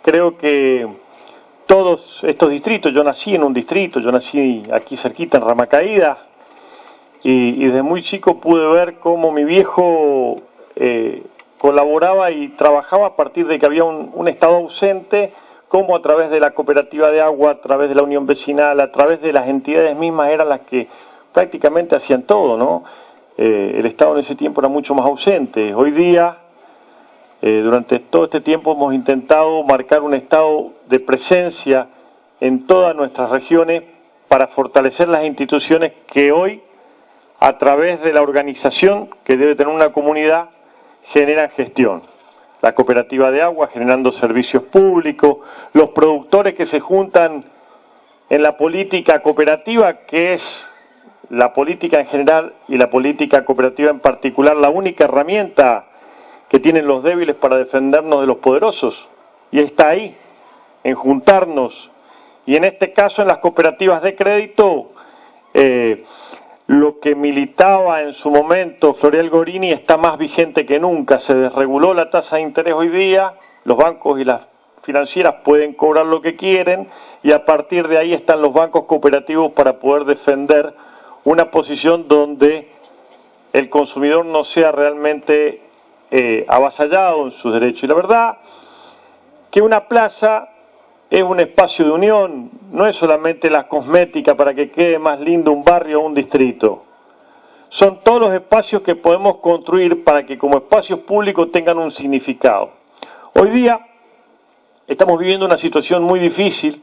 Creo que todos estos distritos, yo nací en un distrito, yo nací aquí cerquita en Ramacaída, y desde muy chico pude ver cómo mi viejo colaboraba y trabajaba a partir de que había un Estado ausente, cómo a través de la cooperativa de agua, a través de la unión vecinal, a través de las entidades mismas eran las que prácticamente hacían todo, ¿no? El Estado en ese tiempo era mucho más ausente. Hoy día, durante todo este tiempo hemos intentado marcar un estado de presencia en todas nuestras regiones para fortalecer las instituciones que hoy, a través de la organización que debe tener una comunidad, generan gestión. La cooperativa de agua generando servicios públicos, los productores que se juntan en la política cooperativa, que es la política en general y la política cooperativa en particular, la única herramienta que tienen los débiles para defendernos de los poderosos, y está ahí, en juntarnos, y en este caso en las cooperativas de crédito, lo que militaba en su momento Florial Gorini está más vigente que nunca. Se desreguló la tasa de interés hoy día, los bancos y las financieras pueden cobrar lo que quieren, y a partir de ahí están los bancos cooperativos para poder defender una posición donde el consumidor no sea realmente avasallado en sus derechos. Y la verdad que una plaza es un espacio de unión, no es solamente la cosmética para que quede más lindo un barrio o un distrito. Son todos los espacios que podemos construir para que como espacios públicos tengan un significado. Hoy día estamos viviendo una situación muy difícil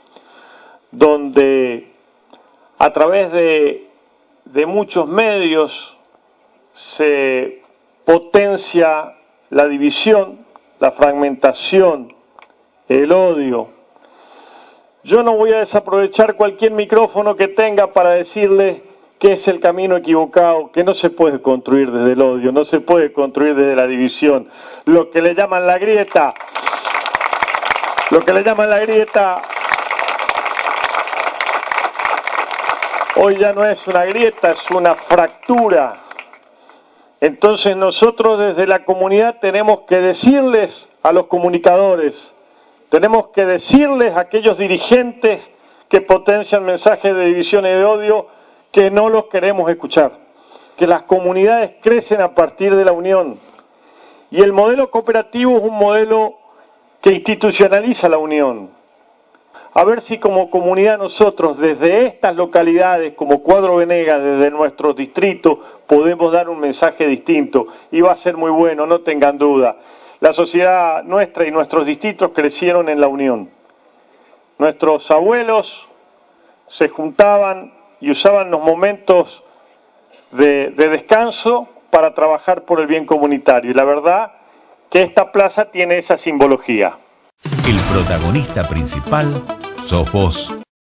donde a través de muchos medios se potencia la división, la fragmentación, el odio. Yo no voy a desaprovechar cualquier micrófono que tenga para decirle que es el camino equivocado, que no se puede construir desde el odio, no se puede construir desde la división. Lo que le llaman la grieta, hoy ya no es una grieta, es una fractura. Entonces nosotros desde la comunidad tenemos que decirles a los comunicadores, tenemos que decirles a aquellos dirigentes que potencian mensajes de división y de odio que no los queremos escuchar, que las comunidades crecen a partir de la unión. Y el modelo cooperativo es un modelo que institucionaliza la unión. A ver si como comunidad nosotros desde estas localidades, como Cuadro Venegas, desde nuestros distritos, podemos dar un mensaje distinto. Y va a ser muy bueno, no tengan duda. La sociedad nuestra y nuestros distritos crecieron en la unión. Nuestros abuelos se juntaban y usaban los momentos de descanso para trabajar por el bien comunitario. Y la verdad que esta plaza tiene esa simbología. El protagonista principal sos vos.